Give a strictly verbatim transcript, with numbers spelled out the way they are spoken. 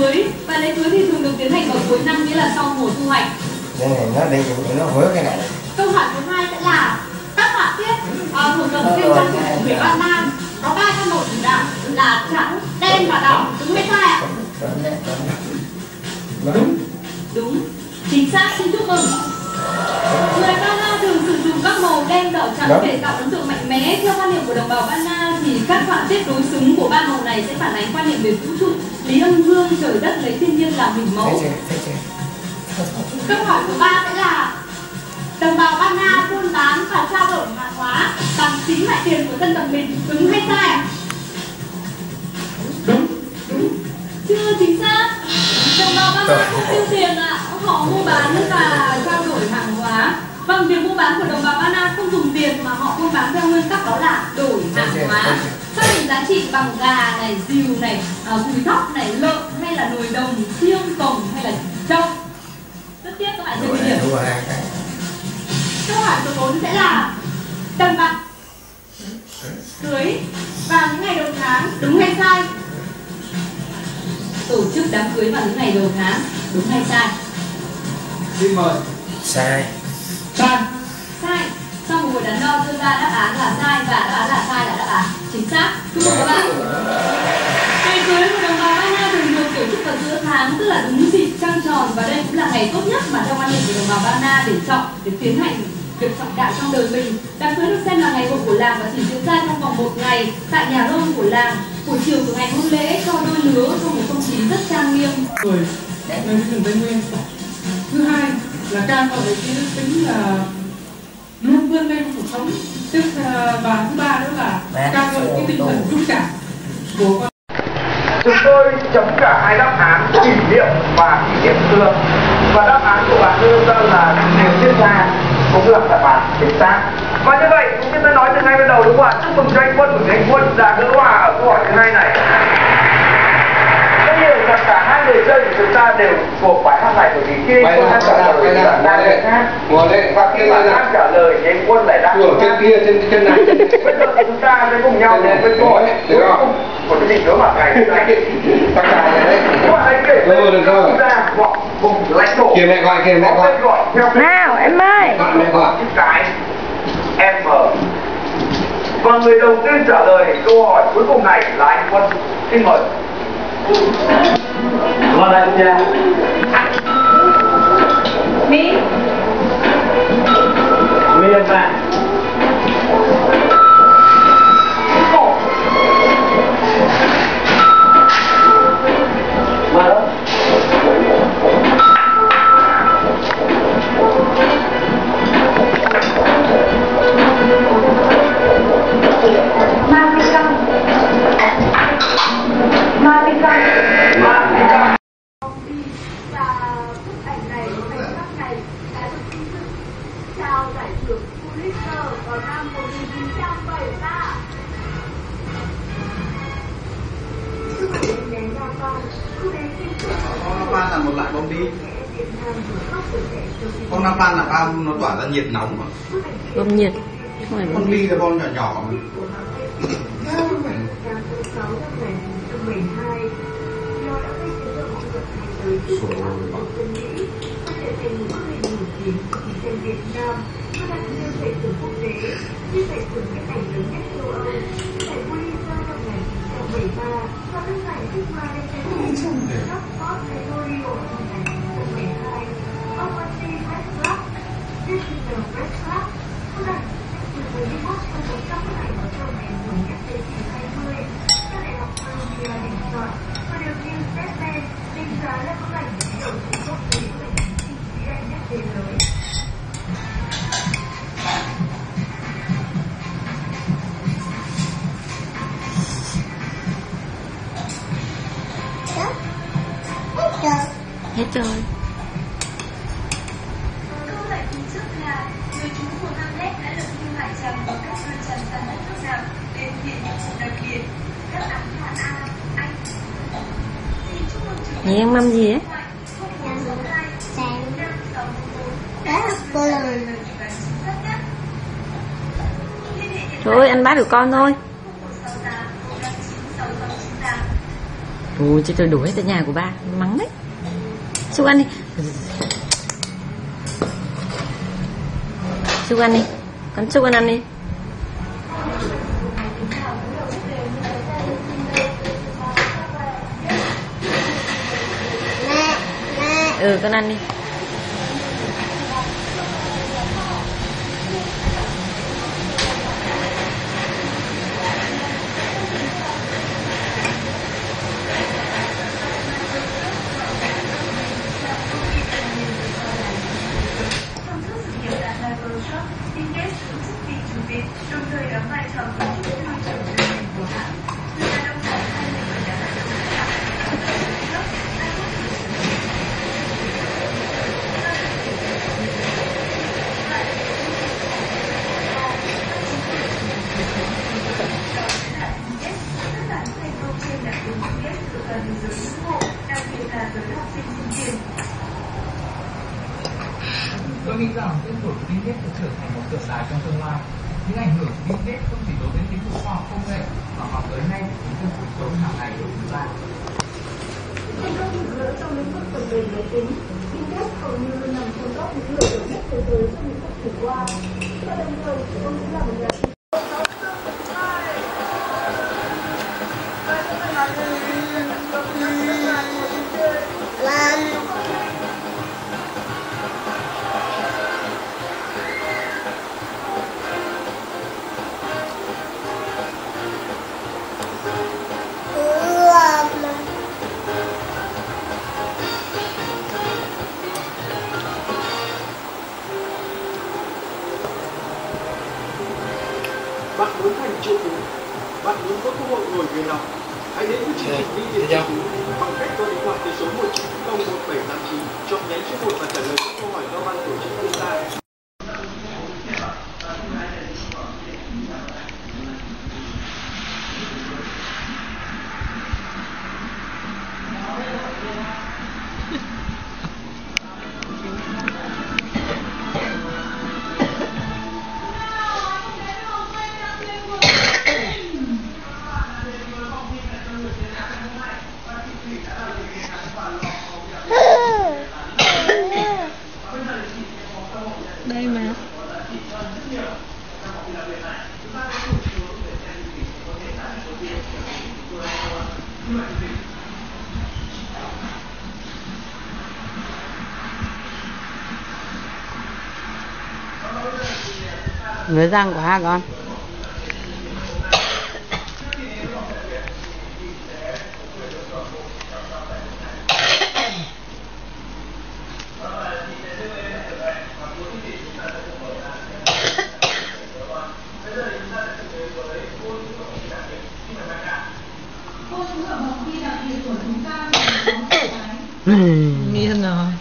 cưới. Và lễ cưới thì thường được tiến hành vào cuối năm, nghĩa là sau mùa thu hoạch. Đây này, nó đây nó vỡ cái này. Câu hỏi thứ hai sẽ là các họa tiết uh, thuộc dòng phim trang phục của người Ba Na có ba trăm màu chủ đạo là trắng, đen và đỏ, đúng hay sai ạ? Đúng. Đúng, chính xác, xin chúc mừng. Người Ba Na thường sử dụng các màu đen, đỏ, trắng để tạo ấn tượng mạnh mẽ. Theo quan niệm của đồng bào Ba Na thì các họa tiết đối xứng của ba màu này sẽ phản ánh quan niệm về vũ trụ, lý âm dương, trời đất, lấy thiên nhiên làm hình mẫu. Câu hỏi thứ ba sẽ là đồng bào Ba Na buôn bán và trao đổi hàng hóa bằng chính loại tiền của dân tộc mình, đúng hay sai ạ? Đúng. Đúng. Chưa chính xác. Đồng bào Ba Na không tiêu tiền ạ, họ mua bán và trao đổi hàng hóa. Vâng, việc mua bán của đồng bào Ba Na không dùng tiền mà họ buôn bán theo nguyên tắc đó là đổi hàng hóa. Xác định giá trị bằng gà này, diều này, cùi thóc này, lợn hay là nồi đồng, chiêng, cồng hay là trâu. Rất tiếc các bạn chưa biết điểm. Câu hỏi số bốn sẽ là đồng bạc cưới vào những ngày đầu tháng, đúng hay sai? Tổ chức đám cưới vào những ngày đầu tháng, đúng hay sai? Xin mời. Sai. Sai. Sai. Sau một buổi đắn đo đưa ra đáp án là sai và đáp án là sai là đáp án chính xác. Chúc mừng các bạn. Ngày cưới của đồng bào Ba Na thường được tổ chức vào giữa tháng, tức là đúng dịp trăng tròn, và đây cũng là ngày tốt nhất mà theo quan niệm của đồng bào Ba Na để chọn để tiến hành việc trọng đại trong đời mình. Đám cưới được xem là ngày hội của làng và chỉ diễn ra trong vòng một ngày tại nhà rông của làng. Buổi chiều của ngày hôn lễ cho đôi lứa trong một không khí rất trang nghiêm. Người nơi vùng Tây Nguyên. Thứ hai là ca ngợi cái đức tính là luôn vươn lên trong cuộc sống. Tức và thứ ba nữa là ca ngợi cái tinh thần dũng cảm của con. Chúng tôi chấm cả hai đáp án kỷ niệm và kỷ niệm xưa, và đáp án của bạn đưa ra là đều diễn ra cũng là đáp án chính xác. Và như vậy cũng như tôi nói từ ngay ban đầu đúng không ạ? Chúc mừng cho anh Quân, bởi vì anh Quân đã gỡ hòa ở câu hỏi thứ hai này. Tất nhiên là cả hai người chơi của chúng ta đều thuộc bài hát này, bởi vì khi anh Quân đang trả lời thì bạn đang người khác, và khi bạn đang trả lời thì anh Quân lại đang ở trên kia, trên chân này. Bây giờ thì chúng ta sẽ cùng nhau đến với câu hỏi cuối cùng của chương trình đối mặt ngày hôm nay. Tất cả này đấy. Các bạn hãy kể về quốc gia hoặc vùng lãnh thổ. Kìa mẹ gọi, kìa mẹ gọi. Nào em ơi. Mẹ gọi. Cái M. Và người đầu tiên trả lời câu hỏi cuối cùng này là anh Quân. Xin mời. Vâng anh cha. Mỹ. Myanmar. Cổ. Vâng. Napan là một loại bom bi. Con Napan là bom nó tỏa ra nhiệt nóng mà. Bom nhiệt. Bom bi là bom nhỏ nhỏ mà. Hết rồi. Câu hỏi phía trước là người chú của Hamlet đã được lưu lại trầm ở các nơi trầm dần đất nước nào đến hiện nhiệm vụ đặc biệt. Đáp án là A. Anh. Xin chúc mừng chú. Mày đang mâm gì ấy? Trời ơi, anh bắt được con thôi. Ôi chứ tôi đổ hết tới nhà của ba, mắng đấy. Xúc ăn đi. Xúc ăn đi. Con xúc ăn ăn đi. Ừ con ăn đi. đồng thời đóng vai trò cấu trúc môi trường truyền hình của hãng. Người đàn ông này hay là người đàn ông tất cả những thành công trên đã được thực hiện từ toàn giới ngưỡng mộ, đặc biệt là giới học sinh sinh viên. Tôi nghĩ rằng tên tuổi của Bill Gates sẽ trở thành một tượng đài trong tương lai. Những ảnh hưởng của Bill Gates không chỉ đối với lĩnh vực khoa học công nghệ mà còn tới nay đến trong cuộc sống hàng ngày của chúng ta. Thành công rực rỡ trong lĩnh vực phần mềm máy tính, Bill Gates hầu như luôn nằm trong top những người được nhất thế giới trong những thập kỷ qua. Và đồng thời, ông cũng là một nhà sinh bạn muốn thành triệu phú, bạn muốn có cơ hội ngồi ghế nóng, hãy đến với chương trình đi điện triệu phú bằng cách gọi điện thoại tới số một chín không một bảy tám chín, chọn nhánh số một và trả lời các câu hỏi do ban tổ chức đưa ra. Đây mà. Nhớ răng của hai con. Nghiêng rồi.